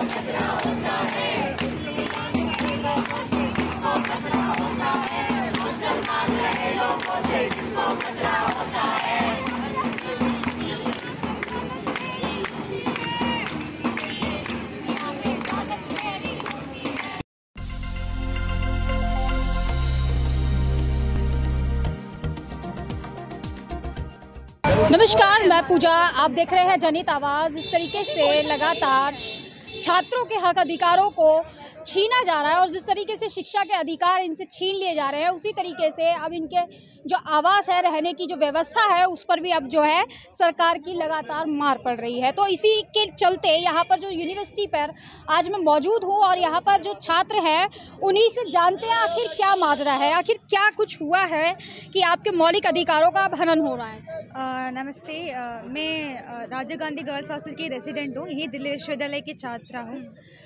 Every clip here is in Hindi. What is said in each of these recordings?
खतरा होता है, जिसको खतरा होता है, मुसलमान रहे लोगों से जिसको खतरा होता है। नमस्कार, मैं पूजा, आप देख रहे हैं जनहित आवाज़। इस तरीके से लगातार छात्रों के हक अधिकारों को छीना जा रहा है और जिस तरीके से शिक्षा के अधिकार इनसे छीन लिए जा रहे हैं, उसी तरीके से अब इनके जो आवास है, रहने की जो व्यवस्था है, उस पर भी अब जो है सरकार की लगातार मार पड़ रही है। तो इसी के चलते यहाँ पर जो यूनिवर्सिटी पर आज मैं मौजूद हूँ और यहाँ पर जो छात्र हैं उन्हीं से जानते हैं आखिर क्या माजरा है, आखिर क्या कुछ हुआ है कि आपके मौलिक अधिकारों का हनन हो रहा है। नमस्ते, मैं राजीव गांधी गर्ल्स हॉस्टल की रेसिडेंट हूँ, यही दिल्ली विश्वविद्यालय की छात्रा हूँ।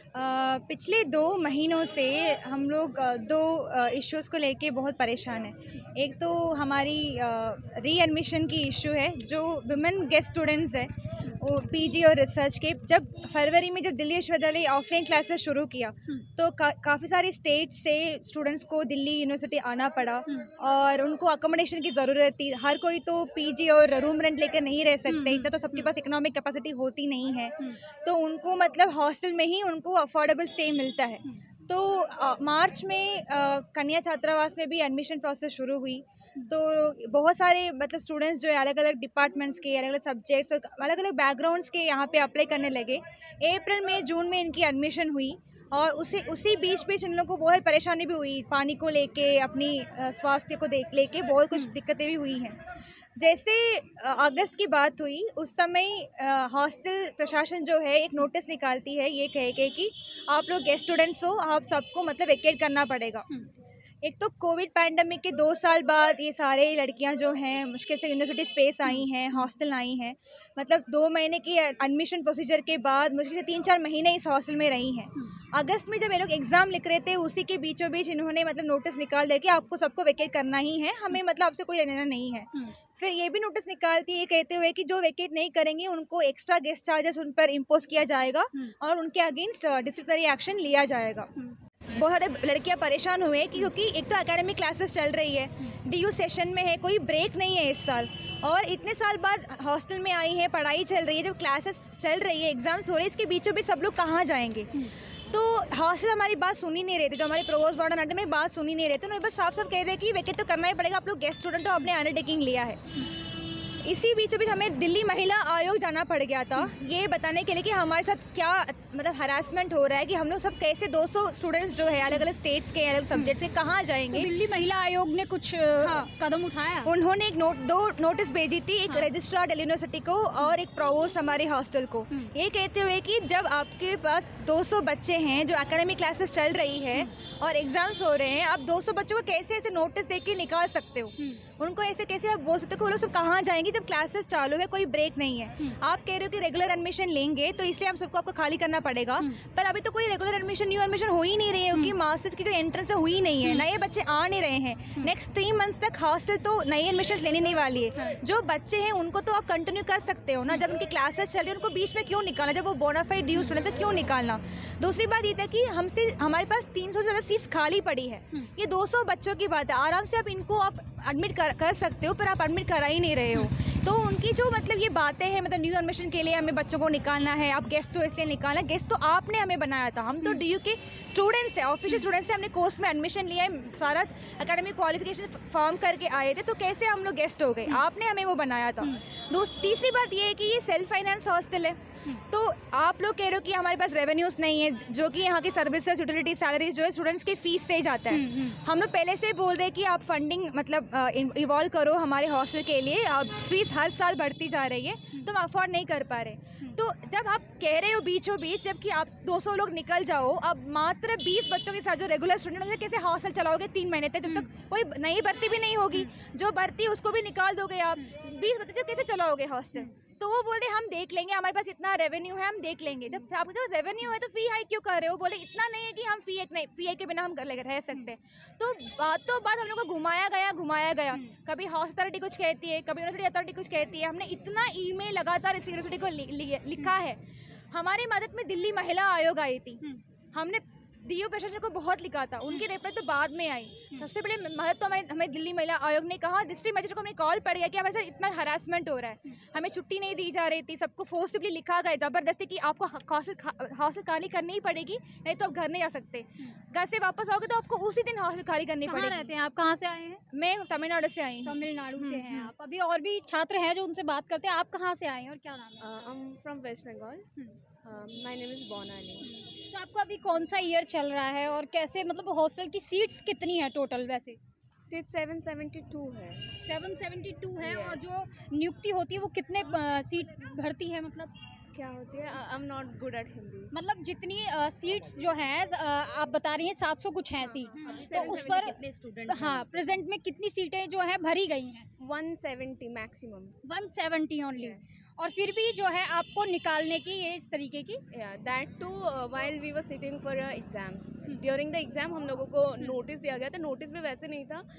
पिछले 2 महीनों से हम लोग 2 इश्यूज़ को लेके बहुत परेशान हैं। एक तो हमारी रीएडमिशन की इशू है, जो वुमेन गेस्ट स्टूडेंट्स है वो पीजी और रिसर्च के, जब फरवरी में जब दिल्ली विश्वविद्यालय ऑफलाइन क्लासेस शुरू किया तो काफ़ी सारी स्टेट से स्टूडेंट्स को दिल्ली यूनिवर्सिटी आना पड़ा और उनको अकोमोडेशन की ज़रूरत थी। हर कोई तो पीजी और रूम रेंट लेकर नहीं रह सकते, इतना तो सबके पास इकोनॉमिक कैपेसिटी होती नहीं है, तो उनको मतलब हॉस्टल में ही उनको अफोर्डेबल स्टे मिलता है। तो मार्च में कन्या छात्रावास में भी एडमिशन प्रोसेस शुरू हुई, तो बहुत सारे मतलब स्टूडेंट्स जो है अलग अलग डिपार्टमेंट्स के, अलग अलग सब्जेक्ट्स और अलग अलग बैकग्राउंड्स के यहाँ पे अप्लाई करने लगे। अप्रैल में, जून में इनकी एडमिशन हुई और उसी बीच इन लोगों को बहुत परेशानी भी हुई, पानी को लेके, अपनी स्वास्थ्य को लेके बहुत कुछ दिक्कतें भी हुई हैं। जैसे अगस्त की बात हुई, उस समय हॉस्टल प्रशासन जो है एक नोटिस निकालती है ये कह के कि आप लोग गेस्ट स्टूडेंट्स हो, आप सबको मतलब वेकेट करना पड़ेगा। एक तो कोविड पैंडमिक के 2 साल बाद ये सारे लड़कियां जो हैं मुश्किल से यूनिवर्सिटी स्पेस आई हैं, हॉस्टल आई हैं, मतलब 2 महीने की एडमिशन प्रोसीजर के बाद मुश्किल से 3-4 महीने इस हॉस्टल में रही हैं। अगस्त में जब ये लोग एग्ज़ाम लिख रहे थे, उसी के बीचों बीच इन्होंने मतलब नोटिस निकाल दिया कि आपको सबको वेकेट करना ही है, हमें मतलब आपसे कोई लेना नहीं है। फिर ये भी नोटिस निकालती है कहते हुए कि जो वेकेट नहीं करेंगे उनको एक्स्ट्रा गेस्ट चार्जेस उन पर इम्पोज किया जाएगा और उनके अगेंस्ट डिसिप्लिनरी एक्शन लिया जाएगा। बहुत सारे लड़कियां परेशान हुए क्योंकि एक तो एकेडमिक क्लासेस चल रही है, डीयू सेशन में है, कोई ब्रेक नहीं है इस साल, और इतने साल बाद हॉस्टल में आई है, पढ़ाई चल रही है, जब क्लासेस चल रही है, एग्जाम्स हो रहे हैं, इसके बीचों बीच सब लोग कहाँ जाएंगे। तो हॉस्टल हमारी बात सुनी नहीं रहे थे, जो हमारे प्रोवोस्ट वार्डन आंटी मेरी बात सुनी नहीं रहे थे, उन्होंने बस साफ साफ कह रहे कि वेकेट तो करना ही पड़ेगा, आप लोग गेस्ट स्टूडेंट हो, आपने अंडरटेकिंग लिया है। इसी बीच हमें दिल्ली महिला आयोग जाना पड़ गया था ये बताने के लिए कि हमारे साथ क्या मतलब हरासमेंट हो रहा है, कि हम लोग सब कैसे 200 स्टूडेंट्स जो है अलग अलग स्टेट्स के, अलग सब्जेक्ट्स के कहाँ जाएंगे। तो दिल्ली महिला आयोग ने कुछ कदम उठाया? उन्होंने एक 2 नोटिस भेजी थी, एक रजिस्ट्रार दिल्ली यूनिवर्सिटी को और एक प्रोवोस्ट हमारे हॉस्टल को, ये कहते हुए कि जब आपके पास 200 बच्चे हैं जो एकेडमिक क्लासेस चल रही है और एग्जाम्स हो रहे हैं, आप 200 बच्चों को कैसे ऐसे नोटिस दे के निकाल सकते हो, उनको ऐसे कैसे आप बोल सकते हो कि वो लोग सब कहाँ जाएंगे जब क्लासेस चालू है, कोई ब्रेक नहीं है। आप कह रहे हो कि रेगुलर एडमिशन लेंगे तो इसलिए हम सबको आपको खाली करना पड़ेगा, पर अभी तो कोई रेगुलर एडमिशन, न्यू एडमिशन हो ही नहीं रही है, क्योंकि मास्टर्स की जो एंट्रेंस हुई नहीं है, नए बच्चे आ नहीं रहे हैं। नेक्स्ट 3 मंथ्स तक हॉस्टल तो नई एडमिशन लेनी नहीं वाली है। जो बच्चे हैं उनको तो आप कंटिन्यू कर सकते हो ना, जब उनकी क्लासेस चल रही है उनको बीच में क्यों निकालना, जब वो बोनाफाइड ड्यू स्टूडेंट से क्यों निकालना। दूसरी बात ये था कि हमारे पास 300 से ज़्यादा सीट्स खाली पड़ी है, ये 200 बच्चों की बात है, आराम से आप इनको आप एडमिट कर सकते हो, पर आप एडमिट करा ही नहीं रहे हो। तो उनकी जो मतलब ये बातें हैं, मतलब न्यू एडमिशन के लिए हमें बच्चों को निकालना है, आप गेस्ट तो इसलिए निकालना, गेस्ट तो आपने हमें बनाया था, हम तो डीयू के स्टूडेंट्स हैं, ऑफिशियल स्टूडेंट्स हैं, हमने कोर्स में एडमिशन लिया है, सारा एकेडमिक क्वालिफिकेशन फॉर्म करके आए थे, तो कैसे हम लोग गेस्ट हो गए, आपने हमें वो बनाया था। तीसरी बात ये है कि ये सेल्फ फाइनेंस हॉस्टल है, तो आप लोग कह रहे हो कि हमारे पास रेवेन्यूज नहीं है, जो कि यहाँ की सर्विसेज, यूटिलिटी, सैलरीज जो है स्टूडेंट्स की फीस से ही जाता है। हम लोग पहले से बोल रहे हैं कि आप फंडिंग मतलब इवॉल्व करो हमारे हॉस्टल के लिए, फीस हर साल बढ़ती जा रही है, तो हम अफोर्ड नहीं कर पा रहे। तो जब आप कह रहे हो बीचों बीच, जबकि आप 200 लोग निकल जाओ, अब मात्र 20 बच्चों के साथ जो रेगुलर स्टूडेंट होंगे, कैसे हॉस्टल चलाओगे 3 महीने तक, जब तक कोई नई भर्ती भी नहीं होगी, जो भर्ती उसको भी निकाल दोगे आप, 20 बच्चे कैसे चलाओगे हॉस्टल। तो वो बोले हम देख लेंगे, हमारे पास इतना रेवेन्यू है, हम देख लेंगे। जब आपके पास रेवेन्यू है तो फी हाई क्यों कर रहे हो, बोले इतना नहीं है कि हम फी हाई के बिना हम रह सकते। तो बात हम लोग को घुमाया गया, कभी हाउस अथॉरिटी कुछ कहती है, कभी यूनिवर्सिटी अथॉरिटी कुछ कहती है, हमने इतना ईमेल लगातार इस यूनिवर्सिटी को लिखा है, हमारी मदद में दिल्ली महिला आयोग आई थी, हमने डीओ प्रशासन को बहुत लिखा था, उनकी रिप्लाई तो बाद में आई। सबसे पहले मदद तो हमें दिल्ली महिला आयोग ने कहा, डिस्ट्रिक्ट मजिस्ट्रेट को हमने कॉल पड़ गया कि हमारे साथ इतना हरासमेंट हो रहा है, हमें छुट्टी नहीं दी जा रही थी, सबको फोर्सफुली लिखा गया ज़बरदस्ती कि आपको हॉस्टल खाली करनी ही पड़ेगी, नहीं तो आप घर नहीं आ सकते, घर से वापस आओगे तो आपको उसी दिन हॉस्टल खाली करनी पड़ेगी। रहते हैं आप? कहाँ से आए हैं? मैं तमिलनाडु से आई हूँ। तमिलनाडु से हैं आप। अभी और भी छात्र हैं जो उनसे बात करते हैं। आप कहाँ से आए हैं और क्या नाम है? I'm from West Bengal. My name is Bonani. तो आपका अभी कौन सा ईयर चल रहा है और कैसे, मतलब हॉस्टल की सीट्स कितनी है टोटल? वैसे सीट 772 है। 772 है। Yes. और जो नियुक्ति होती है वो कितने सीट भरती है? मतलब क्या होती है? I'm not good at Hindi. मतलब जितनी सीट्स जो हैं आप बता रही हैं 700 कुछ हैं सीट्स, तो उस पर कितने स्टूडेंट? हाँ, प्रेजेंट में कितनी सीटें जो है भरी गई हैं? 170 मैक्सिमम। 170 ओनली। और फिर भी जो है आपको निकालने की ये इस तरीके की। Yeah, that too while we were sitting for exams. During the exam हम लोगों को नोटिस दिया गया था। नोटिस में वैसे नहीं था,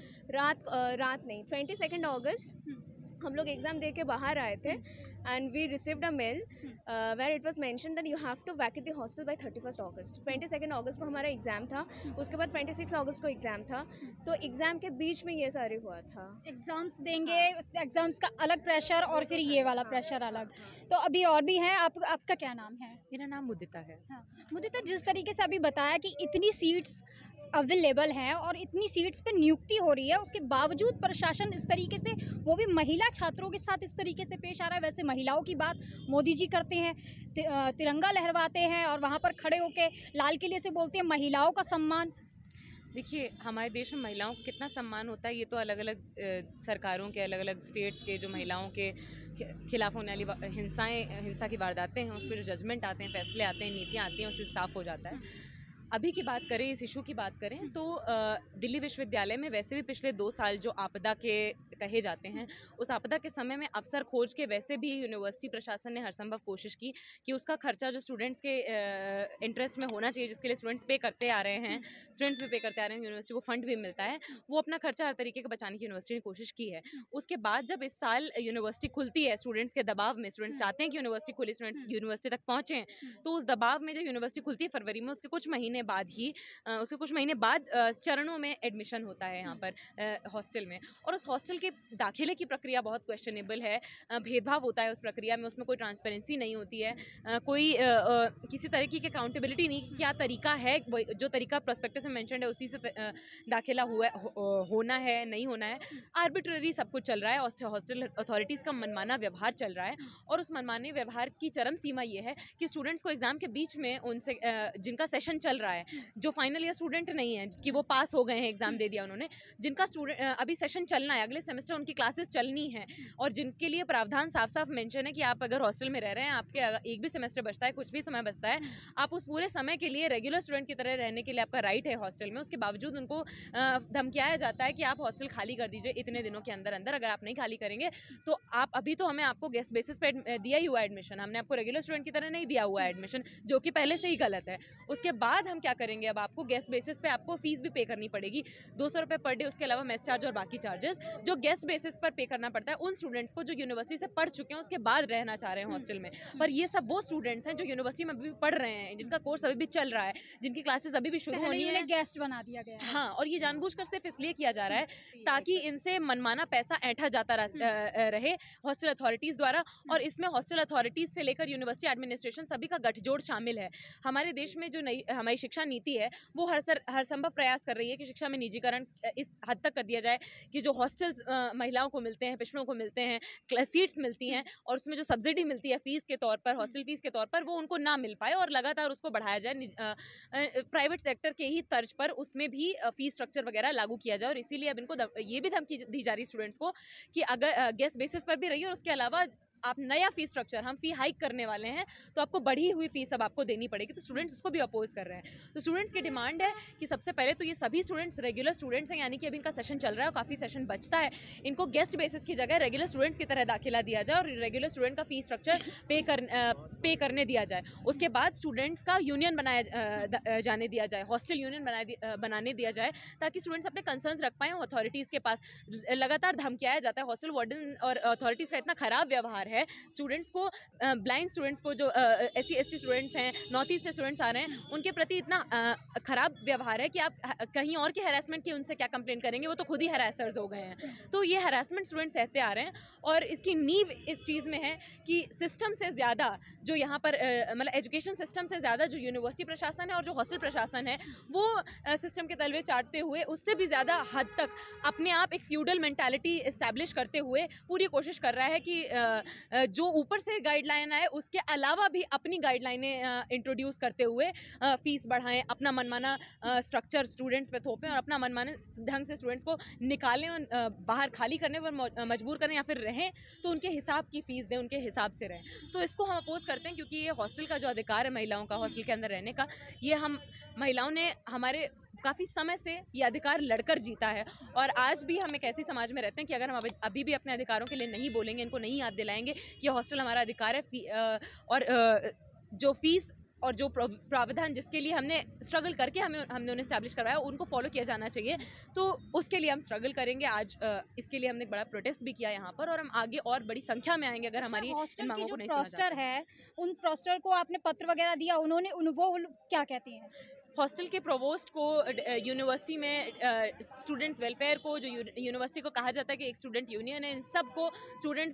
रात नहीं, 22 अगस्त हम लोग एग्जाम दे के बाहर आए थे and we received a mail where it was mention that you have to vacate the hostel by 31 August. 22 अगस्त को हमारा एग्जाम था, उसके बाद 26 अगस्त को एग्जाम था, तो एग्जाम के बीच में ये सारे हुआ था। एग्जाम्स देंगे, एग्जाम्स का अलग प्रेशर और फिर ये वाला प्रेशर अलग। तो अभी और भी हैं। आपका क्या नाम है? मेरा नाम मुदिता है। हाँ, मुदिता, जिस तरीके से अभी बताया कि इतनी सीट्स अवेलेबल हैं और इतनी सीट्स पे नियुक्ति हो रही है, उसके बावजूद प्रशासन इस तरीके से, वो भी महिला छात्रों के साथ इस तरीके से पेश आ रहा है। वैसे महिलाओं की बात मोदी जी करते हैं, तिरंगा लहरवाते हैं और वहाँ पर खड़े होके लाल किले से बोलते हैं महिलाओं का सम्मान। देखिए, हमारे देश में महिलाओं को कितना सम्मान होता है ये तो अलग अलग सरकारों के, अलग अलग स्टेट्स के जो महिलाओं के खिलाफ होने वाली हिंसा की वारदातें हैं, उस पर जो जजमेंट आते हैं, फैसले आते हैं, नीतियाँ आती हैं, उससे साफ हो जाता है। अभी की बात करें, इस इशू की बात करें तो दिल्ली विश्वविद्यालय में वैसे भी पिछले 2 साल जो आपदा के कहे जाते हैं, उस आपदा के समय में अवसर खोज के वैसे भी यूनिवर्सिटी प्रशासन ने हर संभव कोशिश की कि उसका खर्चा जो स्टूडेंट्स के इंटरेस्ट में होना चाहिए, जिसके लिए स्टूडेंट्स पे करते आ रहे हैं, स्टूडेंट्स भी पे करते आ रहे हैं, यूनिवर्सिटी को फंड भी मिलता है, वो अपना खर्चा हर तरीके का बचाने की यूनिवर्सिटी ने कोशिश की है। उसके बाद जब इस साल यूनिवर्सिटी खुलती है, स्टूडेंट्स के दबाव में, स्टूडेंट्स चाहते हैं कि यूनिवर्सिटी खुले, स्टूडेंट्स यूनिवर्सिटी तक पहुँचें, तो उस दबाव में जब यूनिवर्सिटी खुलती है फरवरी में, उसके कुछ महीने बाद चरणों में एडमिशन होता है यहाँ पर हॉस्टल में, और उस हॉस्टल के दाखिले की प्रक्रिया बहुत क्वेश्चनेबल है। भेदभाव होता है उस प्रक्रिया में, उसमें कोई ट्रांसपेरेंसी नहीं होती है, कोई किसी तरीके की अकाउंटेबिलिटी नहीं, क्या तरीका है, जो तरीका प्रोस्पेक्टस में मेंशन्ड है उसी से दाखिला होना है, नहीं होना है। आर्बिट्ररी सब कुछ चल रहा है, हॉस्टल अथॉरिटीज़ का मनमाना व्यवहार चल रहा है, और उस मनमाने व्यवहार की चरम सीमा ये है कि स्टूडेंट्स को एग्जाम के बीच में उनसे जिनका सेशन चल रहा है, जो फाइनल ईयर स्टूडेंट नहीं है कि वो पास हो गए हैं, एग्जाम दे दिया उन्होंने, जिनका स्टूडेंट अभी सेशन चलना है, अगले सेमेस्टर उनकी क्लासेस चलनी है, और जिनके लिए प्रावधान साफ साफ मेंशन है कि आप अगर हॉस्टल में रह रहे हैं, आपके एक भी सेमेस्टर बचता है, कुछ भी समय बचता है, आप उस पूरे समय के लिए रेगुलर स्टूडेंट की तरह रहने के लिए आपका राइट है हॉस्टल में। उसके बावजूद उनको धमकियाया जाता है कि आप हॉस्टल खाली कर दीजिए इतने दिनों के अंदर अंदर, अगर आप नहीं खाली करेंगे तो आप, अभी तो हमें आपको गेस्ट बेसिस पे दिया ही हुआ एडमिशन, हमने आपको रेगुलर स्टूडेंट की तरह नहीं दिया हुआ एडमिशन, जो कि पहले से ही गलत है। उसके बाद हम क्या करेंगे, अब आपको गेस्ट बेसिस पे आपको फीस भी पे करनी पड़ेगी, 200 रुपये पर डे, उसके अलावा मेस चार्ज और बाकी चार्जेस जो गेस्ट बेसिस पर पे करना पड़ता है उन स्टूडेंट्स को जो यूनिवर्सिटी से पढ़ चुके हैं, उसके बाद रहना चाह रहे हैं हॉस्टल में। पर ये सब वो स्टूडेंट्स हैं जो यूनिवर्सिटी में अभी भी पढ़ रहे हैं, जिनका कोर्स अभी भी चल रहा है, जिनकी क्लासेस अभी भी शुरू होनी है, गेस्ट बना दिया गया है। हाँ, और ये जानबूझकर सिर्फ इसलिए किया जा रहा है ताकि इनसे मनमाना पैसा ऐंठा जाता रहे हॉस्टल अथॉरिटीज़ द्वारा, और इसमें हॉस्टल अथॉरिटीज़ से लेकर यूनिवर्सिटी एडमिनिस्ट्रेशन सभी का गठजोड़ शामिल है। हमारे देश में जो नई हमारी शिक्षा नीति है वो हर संभव प्रयास कर रही है कि शिक्षा में निजीकरण इस हद तक कर दिया जाए कि जो हॉस्टल्स महिलाओं को मिलते हैं, पिछड़ों को मिलते हैं, सीट्स मिलती हैं और उसमें जो सब्सिडी मिलती है फीस के तौर पर, हॉस्टल फीस के तौर पर, वो उनको ना मिल पाए, और लगातार उसको बढ़ाया जाए, प्राइवेट सेक्टर के ही तर्ज पर उसमें भी फीस स्ट्रक्चर वगैरह लागू किया जाए। और इसीलिए अब इनको ये भी धमकी दी जा रही स्टूडेंट्स को कि अगर गेस्ट बेसिस पर भी रहिए, और उसके अलावा आप नया फीस स्ट्रक्चर, हम फी हाइक करने वाले हैं, तो आपको बढ़ी हुई फीस अब आपको देनी पड़ेगी। तो स्टूडेंट्स उसको भी अपोज कर रहे हैं। तो स्टूडेंट्स की डिमांड है कि सबसे पहले तो ये सभी स्टूडेंट्स रेगुलर स्टूडेंट्स हैं, यानी कि अभी इनका सेशन चल रहा है और काफ़ी सेशन बचता है, इनको गेस्ट बेसिस की जगह रेगुलर स्टूडेंट्स की तरह दाखिला दिया जाए और रेगुलर स्टूडेंट का फीस स्ट्रक्चर पे करने दिया जाए। उसके बाद स्टूडेंट्स का यूनियन बनाया जाने दिया जाए, हॉस्टल यूनियन बनाने दिया जाए, ताकि स्टूडेंट्स अपने कंसर्न्स रख पाएँ अथॉरिटीज़ के पास। लगातार धमकियाया जाता है, हॉस्टल वार्डन और अथॉरिटीज़ का इतना खराब व्यवहार है स्टूडेंट्स को, ब्लाइंड स्टूडेंट्स को, जो SC ST स्टूडेंट्स हैं, नॉर्थ ईस्ट से स्टूडेंट्स आ रहे हैं, उनके प्रति इतना ख़राब व्यवहार है कि आप कहीं और के हैरेसमेंट की उनसे क्या कंप्लेन करेंगे, वो तो खुद ही हैरेसर्स हो गए हैं। तो ये हैरेसमेंट स्टूडेंट्स सहते आ रहे हैं और इसकी नींव इस चीज़ में है कि सिस्टम से ज़्यादा जो यहाँ पर मतलब एजुकेशन सिस्टम से ज़्यादा जो यूनिवर्सिटी प्रशासन है और जो हॉस्टल प्रशासन है वो सिस्टम के तलवे चाटते हुए उससे भी ज़्यादा हद तक अपने आप एक फ्यूडल मेंटालिटी इस्टेब्लिश करते हुए पूरी कोशिश कर रहा है कि जो ऊपर से गाइडलाइन आए उसके अलावा भी अपनी गाइडलाइनें इंट्रोड्यूस करते हुए फीस बढ़ाएं, अपना मनमाना स्ट्रक्चर स्टूडेंट्स पे थोपें और अपना मनमाने ढंग से स्टूडेंट्स को निकालें और बाहर खाली करने पर मजबूर करें या फिर रहें तो उनके हिसाब की फ़ीस दें, उनके हिसाब से रहें। तो इसको हम अपोज करते हैं क्योंकि ये हॉस्टल का जो अधिकार है महिलाओं का हॉस्टल के अंदर रहने का, ये हम महिलाओं ने हमारे काफ़ी समय से ये अधिकार लड़कर जीता है और आज भी हम एक ऐसी समाज में रहते हैं कि अगर हम अभी भी अपने अधिकारों के लिए नहीं बोलेंगे, इनको नहीं याद दिलाएंगे कि हॉस्टल हमारा अधिकार है और जो फीस और जो प्रावधान जिसके लिए हमने स्ट्रगल करके हमने उन्हें स्टैब्लिश करवाया उनको फॉलो किया जाना चाहिए, तो उसके लिए हम स्ट्रगल करेंगे। आज इसके लिए हमने एक बड़ा प्रोटेस्ट भी किया यहाँ पर और हम आगे और बड़ी संख्या में आएंगे अगर हमारी इन मांगों को नहीं सुना जाता। प्रोस्टर है, उन प्रोस्टर को आपने पत्र वगैरह दिया, उन्होंने वो क्या कहती हैं? हॉस्टल के प्रोवोस्ट को यूनिवर्सिटी में स्टूडेंट्स वेलफेयर को, जो यूनिवर्सिटी को कहा जाता है कि एक स्टूडेंट यूनियन है, इन सब को स्टूडेंट्स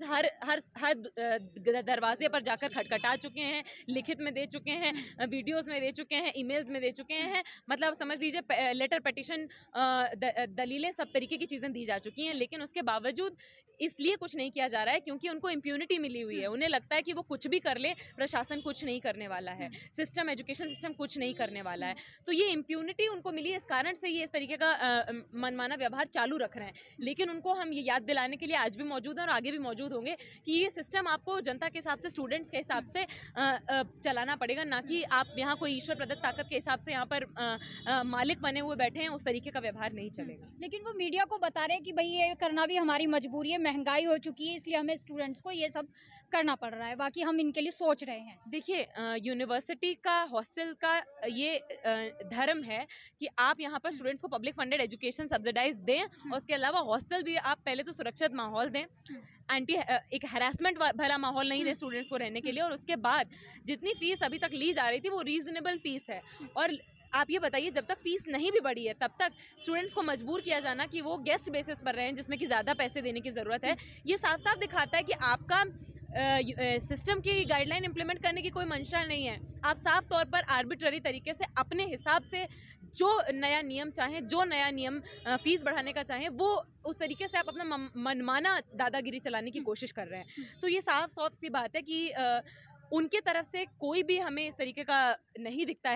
हर दरवाजे पर जाकर खटखटा चुके हैं, लिखित में दे चुके हैं, वीडियोस में दे चुके हैं, ईमेल्स में दे चुके हैं, मतलब समझ लीजिए लेटर पिटिशन दलीलें सब तरीके की चीज़ें दी जा चुकी हैं। लेकिन उसके बावजूद इसलिए कुछ नहीं किया जा रहा है क्योंकि उनको इम्प्यूनिटी मिली हुई है। उन्हें लगता है कि वो कुछ भी कर ले, प्रशासन कुछ नहीं करने वाला है, सिस्टम एजुकेशन सिस्टम कुछ नहीं करने वाला है। तो ये इम्प्यूनिटी उनको मिली, इस कारण से ये इस तरीके का मनमाना व्यवहार चालू रख रहे हैं। लेकिन उनको हम ये याद दिलाने के लिए आज भी मौजूद हैं और आगे भी मौजूद होंगे कि ये सिस्टम आपको जनता के हिसाब से, स्टूडेंट्स के हिसाब से चलाना पड़ेगा, ना कि आप यहाँ कोई ईश्वर प्रदत्त ताकत के हिसाब से यहाँ पर मालिक बने हुए बैठे हैं, उस तरीके का व्यवहार नहीं चलेगा। लेकिन वो मीडिया को बता रहे हैं कि भाई ये करना भी हमारी मजबूरी है, महंगाई हो चुकी है, इसलिए हमें स्टूडेंट्स को ये सब करना पड़ रहा है, बाकी हम इनके लिए सोच रहे हैं। देखिए, यूनिवर्सिटी का, हॉस्टल का ये धर्म है कि आप यहाँ पर स्टूडेंट्स को पब्लिक फंडेड एजुकेशन सब्सिडाइज दें और उसके अलावा हॉस्टल भी आप पहले तो सुरक्षित माहौल दें, एक हैरेसमेंट भरा माहौल नहीं दे स्टूडेंट्स को रहने के लिए, और उसके बाद जितनी फीस अभी तक ली जा रही थी वो रीजनेबल फीस है। और आप ये बताइए, जब तक फीस नहीं भी बढ़ी है तब तक स्टूडेंट्स को मजबूर किया जाना कि वो गेस्ट बेसिस पर रहें जिसमें कि ज़्यादा पैसे देने की ज़रूरत है, ये साफ साफ दिखाता है कि आपका सिस्टम की गाइडलाइन इंप्लीमेंट करने की कोई मंशा नहीं है। आप साफ तौर पर आर्बिट्ररी तरीके से अपने हिसाब से जो नया नियम चाहें, जो नया नियम फीस बढ़ाने का चाहें, वो उस तरीके से आप अपना मनमाना दादागिरी चलाने की कोशिश कर रहे हैं। तो ये साफ साफ सी बात है कि उनके तरफ से कोई भी हमें इस तरीके का नहीं दिखता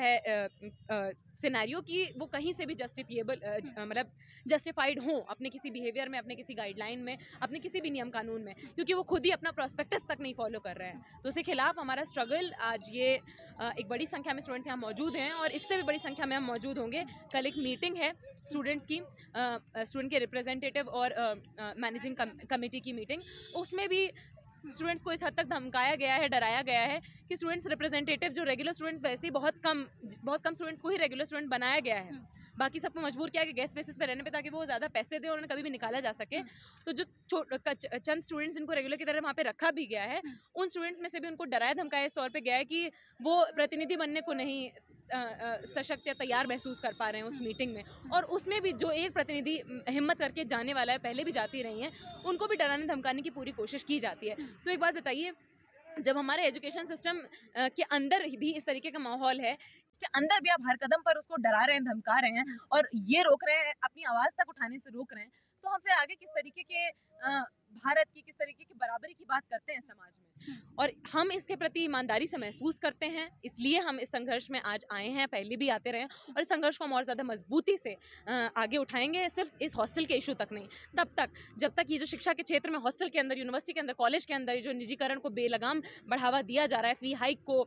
है सिनेरियो कि वो कहीं से भी जस्टिफिएबल मतलब जस्टिफाइड हों अपने किसी बिहेवियर में, अपने किसी गाइडलाइन में, अपने किसी भी नियम कानून में, क्योंकि वो खुद ही अपना प्रोस्पेक्टस तक नहीं फॉलो कर रहे हैं। तो उसके खिलाफ हमारा स्ट्रगल आज ये एक बड़ी संख्या में स्टूडेंट्स यहाँ मौजूद हैं और इससे भी बड़ी संख्या में हम मौजूद होंगे। कल एक मीटिंग है स्टूडेंट्स की, स्टूडेंट के रिप्रेजेंटेटिव और मैनेजिंग कमेटी की मीटिंग, उसमें भी स्टूडेंट्स को इस हद तक धमकाया गया है, डराया गया है कि स्टूडेंट्स रिप्रेजेंटेटिव जो रेगुलर स्टूडेंट्स, वैसे ही बहुत कम स्टूडेंट्स को ही रेगुलर स्टूडेंट बनाया गया है, बाकी सबको मजबूर किया कि गेस्ट बेसिस पे रहने पे ताकि वो ज़्यादा पैसे दें और उन्हें कभी भी निकाला जा सके। तो जो चंद स्टूडेंट्स जिनको रेगुलर की तरह वहाँ पे रखा भी गया है, उन स्टूडेंट्स में से भी उनको डराया धमकाया इस तौर पे गया है कि वो प्रतिनिधि बनने को नहीं सशक्त या तैयार महसूस कर पा रहे हैं उस मीटिंग में। और उसमें भी जो एक प्रतिनिधि हिम्मत करके जाने वाला है, पहले भी जाती रही हैं, उनको भी डराने धमकाने की पूरी कोशिश की जाती है। तो एक बात बताइए, जब हमारे एजुकेशन सिस्टम के अंदर भी इस तरीके का माहौल है, के अंदर भी आप हर कदम पर उसको डरा रहे हैं, धमका रहे हैं और ये रोक रहे हैं, अपनी आवाज़ तक उठाने से रोक रहे हैं, तो हम फिर आगे किस तरीके के भारत की, किस तरीके की बराबरी की बात करते हैं समाज में। और हम इसके प्रति ईमानदारी से महसूस करते हैं, इसलिए हम इस संघर्ष में आज आए हैं, पहले भी आते रहे और इस संघर्ष को हम और ज़्यादा मजबूती से आगे उठाएंगे। सिर्फ इस हॉस्टल के इशू तक नहीं, तब तक जब तक ये जो शिक्षा के क्षेत्र में हॉस्टल के अंदर, यूनिवर्सिटी के अंदर, कॉलेज के अंदर जो निजीकरण को बेलगाम बढ़ावा दिया जा रहा है, फी हाइक को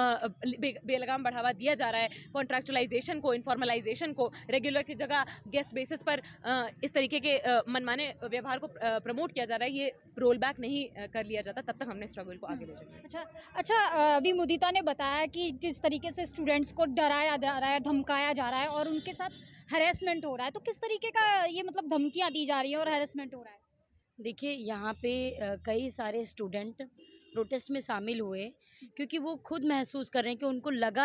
बेलगाम बढ़ावा दिया जा रहा है, कॉन्ट्रैक्चुअलाइजेशन को, इन्फॉर्मलाइजेशन को, रेगुलर की जगह गेस्ट बेसिस पर इस तरीके के मनमाने व्यवहार को प्रमोट किया जा रहा है, ये रोल बैक नहीं कर लिया जाता, तब तक हमने स्ट्रगल को आगे ले जाना। अच्छा, अभी मुदिता ने बताया कि जिस तरीके से स्टूडेंट्स को डराया जा रहा है, धमकाया जा रहा है और उनके साथ हैरेसमेंट हो रहा है, तो किस तरीके का ये मतलब धमकियां दी जा रही हैं और हैरेसमेंट हो रहा है? देखिए यहाँ पे कई सारे स्टूडेंट प्रोटेस्ट में शामिल हुए क्योंकि वो खुद महसूस कर रहे हैं कि उनको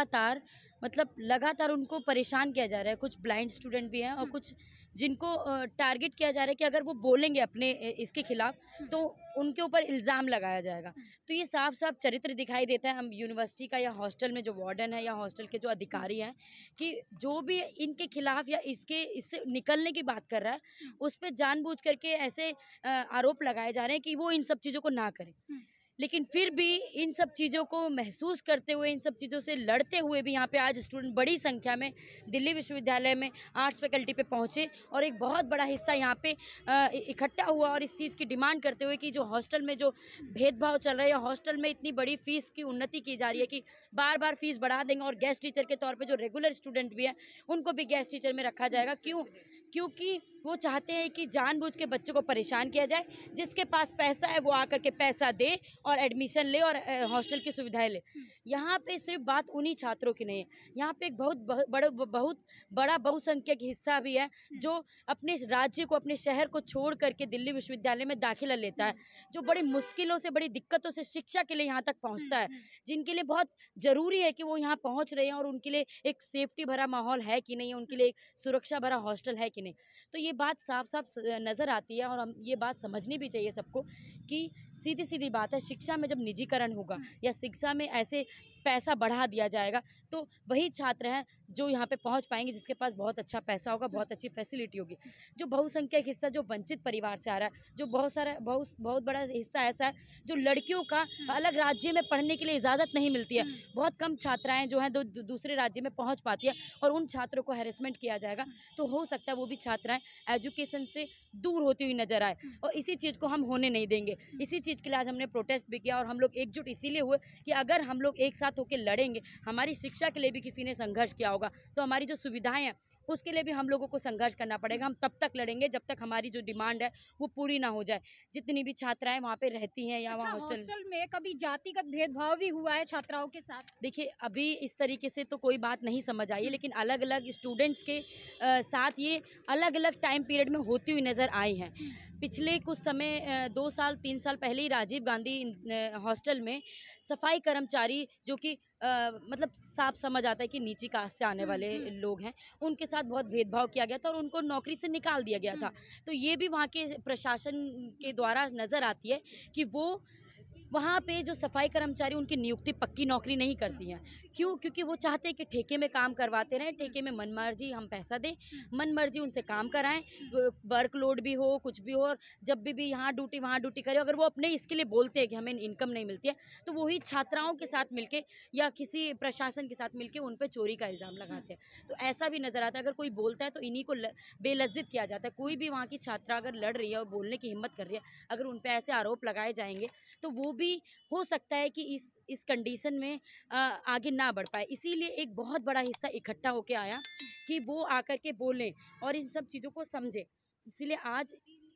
लगातार उनको परेशान किया जा रहा है। कुछ ब्लाइंड स्टूडेंट भी हैं और कुछ जिनको टारगेट किया जा रहा है कि अगर वो बोलेंगे अपने इसके खिलाफ तो उनके ऊपर इल्ज़ाम लगाया जाएगा। तो ये साफ साफ चरित्र दिखाई देता है हम यूनिवर्सिटी का या हॉस्टल में जो वार्डन है या हॉस्टल के जो अधिकारी हैं कि जो भी इनके खिलाफ या इससे निकलने की बात कर रहा है उस पर जानबूझ करके ऐसे आरोप लगाए जा रहे हैं कि वो इन सब चीज़ों को ना करें। लेकिन फिर भी इन सब चीज़ों को महसूस करते हुए, इन सब चीज़ों से लड़ते हुए भी यहाँ पे आज स्टूडेंट बड़ी संख्या में दिल्ली विश्वविद्यालय में आर्ट्स फैकल्टी पे पहुँचे और एक बहुत बड़ा हिस्सा यहाँ पे इकट्ठा हुआ और इस चीज़ की डिमांड करते हुए कि जो हॉस्टल में जो भेदभाव चल रहा है या हॉस्टल में इतनी बड़ी फ़ीस की उन्नति की जा रही है कि बार बार फीस बढ़ा देंगे और गेस्ट टीचर के तौर पर जो रेगुलर स्टूडेंट भी हैं उनको भी गेस्ट टीचर में रखा जाएगा। क्योंकि वो चाहते हैं कि जानबूझ के बच्चों को परेशान किया जाए। जिसके पास पैसा है वो आकर के पैसा दे और एडमिशन ले और हॉस्टल की सुविधाएं ले। यहाँ पे सिर्फ बात उन्हीं छात्रों की नहीं है, यहाँ पे एक बहुत बड़ा बहुसंख्यक हिस्सा भी है जो अपने राज्य को, अपने शहर को छोड़ करके दिल्ली विश्वविद्यालय में दाखिला लेता है, जो बड़ी मुश्किलों से, बड़ी दिक्कतों से शिक्षा के लिए यहाँ तक पहुँचता है, जिनके लिए बहुत ज़रूरी है कि वो यहाँ पहुँच रहे हैं और उनके लिए एक सेफ्टी भरा माहौल है कि नहीं, उनके लिए एक सुरक्षा भरा हॉस्टल है कि नहीं। तो ये बात साफ साफ नज़र आती है और हम ये बात समझनी भी चाहिए सबको कि सीधी सीधी बात है, शिक्षा में जब निजीकरण होगा या शिक्षा में ऐसे पैसा बढ़ा दिया जाएगा तो वही छात्र हैं जो यहाँ पे पहुँच पाएंगे जिसके पास बहुत अच्छा पैसा होगा, बहुत अच्छी फैसिलिटी होगी। जो बहुसंख्यक हिस्सा जो वंचित परिवार से आ रहा है, जो बहुत बड़ा हिस्सा ऐसा है जो लड़कियों का अलग राज्य में पढ़ने के लिए इजाज़त नहीं मिलती है, बहुत कम छात्राएँ जो हैं दूसरे राज्य में पहुँच पाती है और उन छात्रों को हैरेसमेंट किया जाएगा। तो हो सकता है वो भी छात्राएँ एजुकेशन से दूर होती हुई नजर आए और इसी चीज़ को हम होने नहीं देंगे। इसी चीज़ के लिए आज हमने प्रोटेस्ट भी किया और हम लोग एकजुट इसीलिए हुए कि अगर हम लोग एक साथ होकर लड़ेंगे, हमारी शिक्षा के लिए भी किसी ने संघर्ष किया होगा तो हमारी जो सुविधाएं हैं उसके लिए भी हम लोगों को संघर्ष करना पड़ेगा। हम तब तक लड़ेंगे जब तक हमारी जो डिमांड है वो पूरी ना हो जाए। जितनी भी छात्राएं वहाँ पे रहती हैं या वहाँ हॉस्टल में कभी जातिगत भेदभाव भी हुआ है छात्राओं के साथ? देखिए अभी इस तरीके से तो कोई बात नहीं समझ आई है, लेकिन अलग अलग स्टूडेंट्स के साथ ये अलग अलग टाइम पीरियड में होती हुई नज़र आई हैं। पिछले कुछ समय 2 साल 3 साल पहले ही राजीव गांधी हॉस्टल में सफाई कर्मचारी जो कि मतलब साफ समझ आता है कि नीची कास्ट से आने वाले लोग हैं, उनके साथ बहुत भेदभाव किया गया था और उनको नौकरी से निकाल दिया गया था। तो ये भी वहाँ के प्रशासन के द्वारा नज़र आती है कि वो वहाँ पे जो सफाई कर्मचारी उनकी नियुक्ति पक्की नौकरी नहीं करती हैं। क्यों? क्योंकि वो चाहते हैं कि ठेके में काम करवाते रहें, ठेके में मनमर्जी हम पैसा दें, मनमर्जी उनसे काम कराएं, वर्कलोड भी हो, कुछ भी हो, और जब भी यहाँ ड्यूटी वहाँ ड्यूटी करें। अगर वो अपने इसके लिए बोलते हैं कि हमें इनकम नहीं मिलती है तो वही छात्राओं के साथ मिलके या किसी प्रशासन के साथ मिलके उन पर चोरी का इल्ज़ाम लगाते हैं। तो ऐसा भी नज़र आता है, अगर कोई बोलता है तो इन्हीं को बेलज्जित किया जाता है। कोई भी वहाँ की छात्रा अगर लड़ रही है और बोलने की हिम्मत कर रही है, अगर उन पर ऐसे आरोप लगाए जाएंगे तो वो भी हो सकता है कि इस कंडीशन में आगे ना बढ़ पाए। इसीलिए एक बहुत बड़ा हिस्सा इकट्ठा होके आया कि वो आकर के बोलें और इन सब चीज़ों को समझें। इसीलिए आज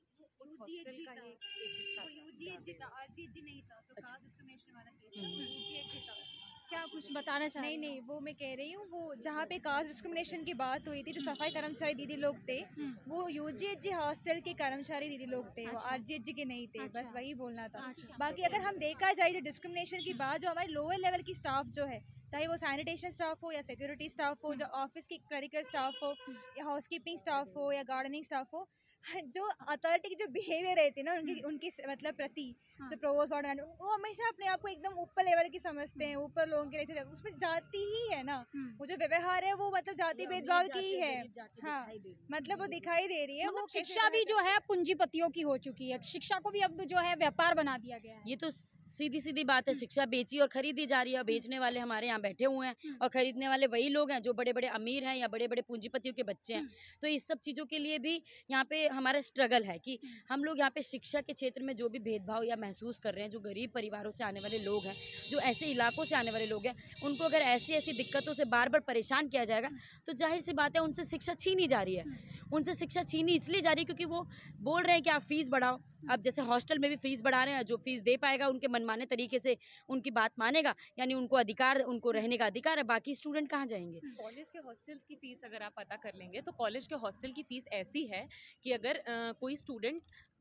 क्या कुछ बताना चाह रही? नहीं, वो मैं कह रही हूँ, वो जहाँ पे कास्ट डिस्क्रिमिनेशन की बात हुई थी, जो सफाई कर्मचारी दीदी लोग थे वो यूजीएचजी हॉस्टल के कर्मचारी दीदी लोग थे, वो आरजीएचजी के नहीं थे। बस वही बोलना था। बाकी अगर हम देखा जाए जो डिस्क्रिमिनेशन की बात, जो हमारे लोअर लेवल की स्टाफ जो है, चाहे वो सैनिटेशन स्टाफ हो या सिक्योरिटी स्टाफ हो, जो ऑफिस की क्लरिकल स्टाफ हो या हाउसकीपिंग स्टाफ हो या गार्डनिंग स्टाफ हो, जो अथॉरिटी की जो बिहेवियर रहती है ना उनकी मतलब प्रति, जो प्रोवोस्ट वार्डन, वो हमेशा अपने आप को एकदम ऊपर लेवल की समझते हैं, ऊपर लोगों के जैसे, उसमें जाति ही है ना, वो जो व्यवहार है वो मतलब जाति भेदभाव की ही है। हाँ, मतलब वो दिखाई दे रही है। वो शिक्षा भी जो है पूंजीपतियों की हो चुकी है, शिक्षा को भी अब जो है व्यापार बना दिया गया है। ये तो सीधी सीधी बात है, शिक्षा बेची और खरीदी जा रही है। बेचने वाले हमारे यहाँ बैठे हुए हैं और खरीदने वाले वही लोग हैं जो बड़े बड़े अमीर हैं या बड़े बड़े पूंजीपतियों के बच्चे हैं। तो इस सब चीज़ों के लिए भी यहाँ पे हमारा स्ट्रगल है कि हम लोग यहाँ पे शिक्षा के क्षेत्र में जो भी भेदभाव या महसूस कर रहे हैं, जो गरीब परिवारों से आने वाले लोग हैं, जो ऐसे इलाकों से आने वाले लोग हैं, उनको अगर ऐसी ऐसी दिक्कतों से बार बार परेशान किया जाएगा तो जाहिर सी बात है उनसे शिक्षा छीनी जा रही है। उनसे शिक्षा छीनी इसलिए जा रही है क्योंकि वो बोल रहे हैं कि आप फीस बढ़ाओ। अब जैसे हॉस्टल में भी फीस बढ़ा रहे हैं, जो फीस दे पाएगा उनके मनमाने तरीके से उनकी बात मानेगा, यानी उनको अधिकार, उनको रहने का अधिकार है, बाकी स्टूडेंट कहाँ जाएंगे। कॉलेज के हॉस्टल्स की फ़ीस अगर आप पता कर लेंगे तो कॉलेज के हॉस्टल की फ़ीस ऐसी है कि अगर कोई स्टूडेंट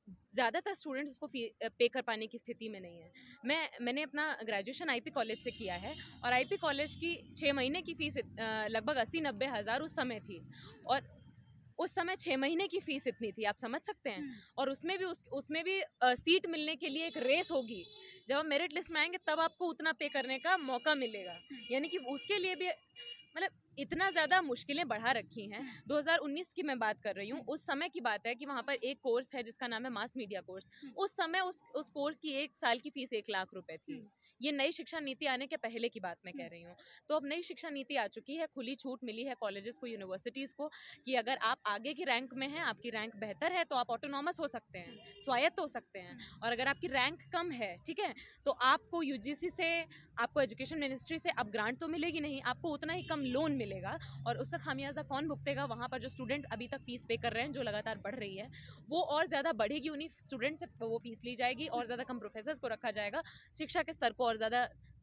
ज़्यादातर स्टूडेंट्स उसको पे कर पाने की स्थिति में नहीं है। मैंने अपना ग्रेजुएशन आईपी कॉलेज से किया है और आईपी कॉलेज की 6 महीने की फ़ीस लगभग 80-90 हज़ार उस समय थी, और उस समय 6 महीने की फ़ीस इतनी थी, आप समझ सकते हैं। और उसमें भी सीट मिलने के लिए एक रेस होगी, जब आप मेरिट लिस्ट में आएंगे तब आपको उतना पे करने का मौका मिलेगा, यानी कि उसके लिए भी मतलब इतना ज़्यादा मुश्किलें बढ़ा रखी हैं। 2019 की मैं बात कर रही हूँ, उस समय की बात है कि वहाँ पर एक कोर्स है जिसका नाम है मास मीडिया कोर्स। उस समय उस कोर्स की 1 साल की फ़ीस 1 लाख रुपए थी। ये नई शिक्षा नीति आने के पहले की बात मैं कह रही हूँ। तो अब नई शिक्षा नीति आ चुकी है, खुली छूट मिली है कॉलेजेस को, यूनिवर्सिटीज़ को, कि अगर आप आगे की रैंक में हैं, आपकी रैंक बेहतर है, तो आप ऑटोनॉमस हो सकते हैं, स्वायत्त हो सकते हैं। और अगर आपकी रैंक कम है, ठीक है, तो आपको यूजीसी से, आपको एजुकेशन मिनिस्ट्री से अब ग्रांट तो मिलेगी नहीं, आपको उतना ही कम लोन मिलेगा। और उसका खामियाजा कौन भुगतेगा? वहाँ पर जो स्टूडेंट अभी तक फीस पे कर रहे हैं, जो लगातार बढ़ रही है, वो और ज़्यादा बढ़ेगी, उन्हीं स्टूडेंट से वो फीस ली जाएगी, और ज़्यादा कम प्रोफेसर्स को रखा जाएगा, शिक्षा के स्तर को और ज़्यादा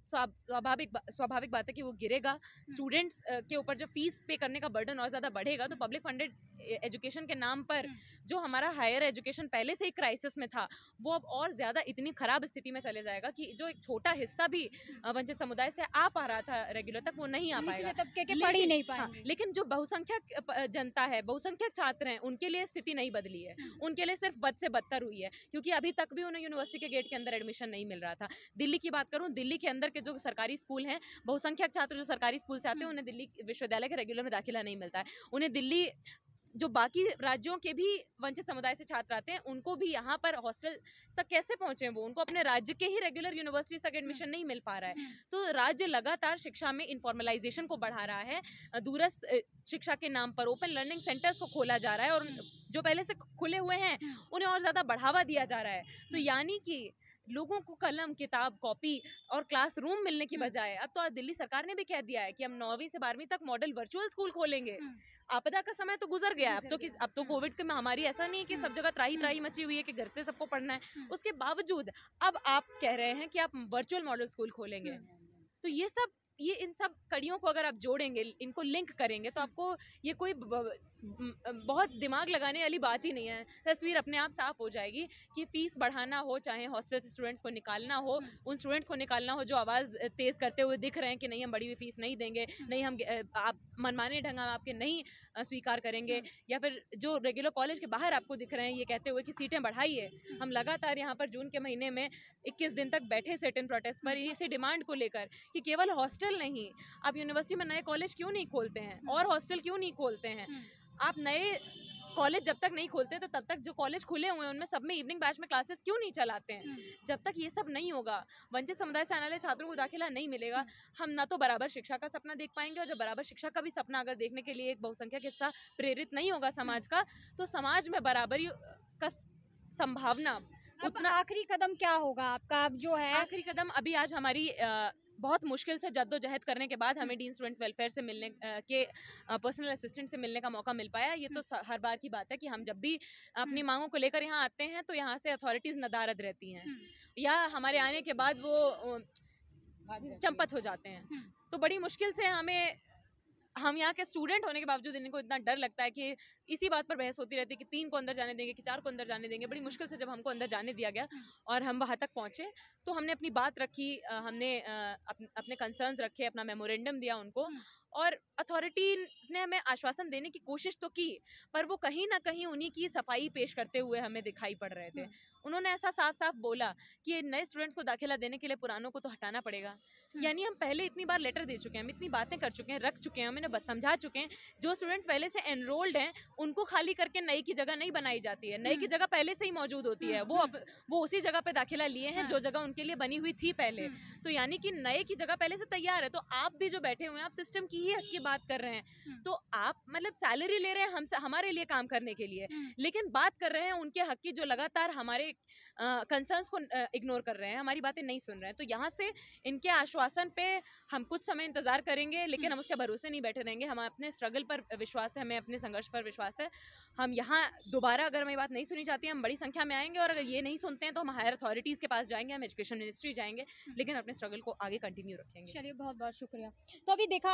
स्वाभाविक बात है कि वो गिरेगा। स्टूडेंट्स के ऊपर जब फीस पे करने का बर्डन और ज़्यादा बढ़ेगा, तो पब्लिक फंडेड एजुकेशन के नाम पर जो हमारा हायर एजुकेशन पहले से ही क्राइसिस में था, वो अब और ज़्यादा इतनी ख़राब स्थिति में चले जाएगा कि जो एक छोटा हिस्सा भी वंचित समुदाय से आ पा रहा था रेगुलर तक, वो नहीं आ पाएगा, तबके के पढ़ ही नहीं पाएंगे। लेकिन जो बहुसंख्यक जनता है, बहुसंख्यक छात्र हैं, उनके लिए स्थिति नहीं बदली है, उनके लिए सिर्फ बद से बदतर हुई है, क्योंकि अभी तक भी उन्हें यूनिवर्सिटी के गेट के अंदर एडमिशन नहीं मिल रहा था। दिल्ली की बात करूँ, दिल्ली के अंदर के जो सरकारी स्कूल हैं, बहुसंख्यक छात्र जो सरकारी स्कूल से आते हैं, उन्हें दिल्ली विश्वविद्यालय के रेगुलर में दाखिला नहीं मिलता है। उन्हें दिल्ली, जो बाकी राज्यों के भी वंचित समुदाय से छात्र आते हैं, उनको भी यहाँ पर हॉस्टल तक कैसे पहुँचे? वो उनको अपने राज्य के ही रेगुलर यूनिवर्सिटी तक एडमिशन नहीं मिल पा रहा है। तो राज्य लगातार शिक्षा में इनफॉर्मलाइजेशन को बढ़ा रहा है, दूरस्थ शिक्षा के नाम पर ओपन लर्निंग सेंटर्स को खोला जा रहा है, और जो पहले से खुले हुए हैं उन्हें और ज़्यादा बढ़ावा दिया जा रहा है। तो यानी कि लोगों को कलम, किताब, कॉपी और क्लासरूम मिलने की बजाय अब तो दिल्ली सरकार ने भी कह दिया है कि हम 9वीं से 12वीं तक मॉडल वर्चुअल स्कूल खोलेंगे। आपदा का समय तो गुजर गया, अब तो कोविड की महामारी ऐसा नहीं है कि सब जगह त्राही मची हुई है कि घर से सबको पढ़ना है, उसके बावजूद अब आप कह रहे हैं कि आप वर्चुअल मॉडल स्कूल खोलेंगे। तो ये इन सब कड़ियों को अगर आप जोड़ेंगे, इनको लिंक करेंगे, तो आपको ये कोई बहुत दिमाग लगाने वाली बात ही नहीं है। तस्वीर अपने आप साफ हो जाएगी कि फ़ीस बढ़ाना हो, चाहे हॉस्टल से स्टूडेंट्स को निकालना हो, उन स्टूडेंट्स को निकालना हो जो आवाज़ तेज़ करते हुए दिख रहे हैं कि नहीं हम बढ़ी हुई फ़ीस नहीं देंगे, नहीं हम आप मनमाने ढंग हम आपके नहीं स्वीकार करेंगे, या फिर जो रेगुलर कॉलेज के बाहर आपको दिख रहे हैं ये कहते हुए कि सीटें बढ़ाइए। हम लगातार यहाँ पर जून के महीने में 21 दिन तक बैठे सेट इन प्रोटेस्ट पर इसी डिमांड को लेकर कि केवल हॉस्टल नहीं, आप यूनिवर्सिटी में नए कॉलेज क्यों नहीं खोलते हैं और हॉस्टल क्यों नहीं खोलते हैं? आप नए कॉलेज जब तक नहीं खोलते तो तब तक जो कॉलेज खुले हुए हैं उनमें सब में इवनिंग बैच में क्लासेस क्यों नहीं चलाते हैं? जब तक ये सब नहीं होगा, वंचित समुदाय से आने वाले छात्रों को दाखिला नहीं मिलेगा, हम ना तो बराबर शिक्षा का सपना देख पाएंगे, और जब बराबर शिक्षा का भी सपना अगर देखने के लिए एक बहुसंख्यक हिस्सा प्रेरित नहीं होगा समाज का, तो समाज में बराबरी का संभावना उतना। आखिरी कदम क्या होगा आपका? अब जो है आखिरी कदम, अभी आज हमारी बहुत मुश्किल से जद्दोजहद करने के बाद हमें डीन स्टूडेंट्स वेलफेयर से मिलने के पर्सनल असिस्टेंट से मिलने का मौका मिल पाया। ये तो हर बार की बात है कि हम जब भी अपनी मांगों को लेकर यहाँ आते हैं तो यहाँ से अथॉरिटीज़ नदारद रहती हैं, या हमारे आने के बाद वो चंपत हो जाते हैं। तो बड़ी मुश्किल से हम यहाँ के स्टूडेंट होने के बावजूद इनको इतना डर लगता है कि इसी बात पर बहस होती रहती है कि 3 को अंदर जाने देंगे कि 4 को अंदर जाने देंगे। बड़ी मुश्किल से जब हमको अंदर जाने दिया गया और हम वहाँ तक पहुँचे, तो हमने अपनी बात रखी, हमने अपने कंसर्न्स रखे, अपना मेमोरेंडम दिया उनको, और अथॉरिटीज़ ने हमें आश्वासन देने की कोशिश तो की, पर वो कहीं ना कहीं उन्हीं की सफाई पेश करते हुए हमें दिखाई पड़ रहे थे। उन्होंने ऐसा साफ साफ बोला कि नए स्टूडेंट्स को दाखिला देने के लिए पुरानों को तो हटाना पड़ेगा। यानी हम पहले इतनी बार लेटर दे चुके हैं, हम इतनी बातें कर चुके हैं, रख चुके हैं, हम इन्हें समझा चुके हैं, जो स्टूडेंट्स पहले से एनरोल्ड हैं उनको खाली करके नई की जगह नहीं बनाई जाती है, नई की जगह पहले से ही मौजूद होती है। वो उसी जगह पे दाखिला लिए हैं जो जगह उनके लिए बनी हुई थी पहले। तो यानी कि नए की जगह पहले से तैयार है। तो आप भी जो बैठे हुए हैं, आप सिस्टम की ही हक की बात कर रहे हैं, तो आप मतलब सैलरी ले रहे हैं हमसे, हमारे लिए काम करने के लिए, लेकिन बात कर रहे हैं उनके हक की जो लगातार हमारे कंसर्न्स को इग्नोर कर रहे हैं, हमारी बातें नहीं सुन रहे हैं। तो यहाँ से इनके आश्वासन पे हम कुछ समय इंतजार करेंगे, लेकिन हम उसके भरोसे नहीं बैठे रहेंगे। हम अपने स्ट्रगल पर विश्वास है, हमें अपने संघर्ष पर विश्वास है। हम यहाँ दोबारा अगर हमारी बात नहीं सुनी जाती है, हम बड़ी संख्या में आएंगे, और अगर ये नहीं सुनते हैं तो हम हायर अथॉरिटीज़ के पास जाएंगे, हम एजुकेशन मिनिस्ट्री जाएंगे, लेकिन अपने स्ट्रगल को आगे कंटिन्यू रखेंगे। चलिए, बहुत बहुत शुक्रिया। तो अभी देखा आपने किस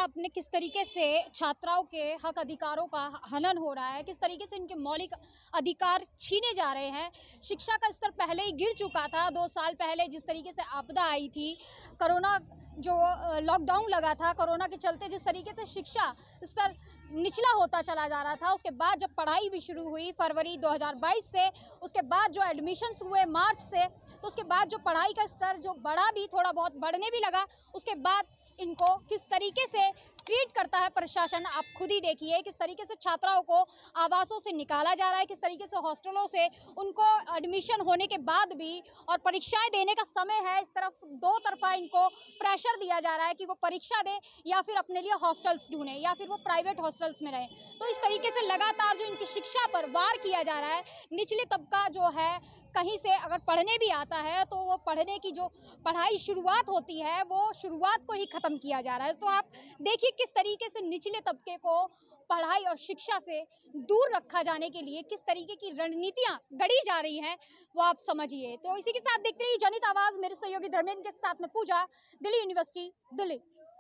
किस तरीके से छात्राओं के हक अधिकारों का हनन हो रहा है, किस तरीके से इनके मौलिक अधिकार छीने जा रहे हैं। शिक्षा का स्तर पहले ही गिर चुका था। 2 साल पहले जिस तरीके से आपदा आई थी, कोरोना जो लॉकडाउन लगा था, कोरोना के चलते जिस तरीके से शिक्षा स्तर निचला होता चला जा रहा था, उसके बाद जब पढ़ाई भी शुरू हुई फरवरी 2022 से, उसके बाद जो एडमिशन्स हुए मार्च से, तो उसके बाद जो पढ़ाई का स्तर जो बढ़ा भी, थोड़ा बहुत बढ़ने भी लगा, उसके बाद इनको किस तरीके से ट्रीट करता है प्रशासन, आप खुद ही देखिए। किस तरीके से छात्राओं को आवासों से निकाला जा रहा है, किस तरीके से हॉस्टलों से उनको एडमिशन होने के बाद भी और परीक्षाएं देने का समय है, इस तरफ दो तरफा इनको प्रेशर दिया जा रहा है कि वो परीक्षा दें या फिर अपने लिए हॉस्टल्स ढूंढें या फिर वो प्राइवेट हॉस्टल्स में रहें। तो इस तरीके से लगातार जो इनकी शिक्षा पर वार किया जा रहा है, निचले तबका जो है कहीं से अगर पढ़ने भी आता है तो वो पढ़ने की जो पढ़ाई शुरुआत होती है वो शुरुआत को ही ख़त्म किया जा रहा है। तो आप देखिए किस तरीके से निचले तबके को पढ़ाई और शिक्षा से दूर रखा जाने के लिए किस तरीके की रणनीतियां गढ़ी जा रही हैं, वो आप समझिए। तो इसी के साथ देखते ही जनित आवाज़, मेरे सहयोगी धर्मेंद्र के साथ में पूजा, दिल्ली यूनिवर्सिटी, दिल्ली।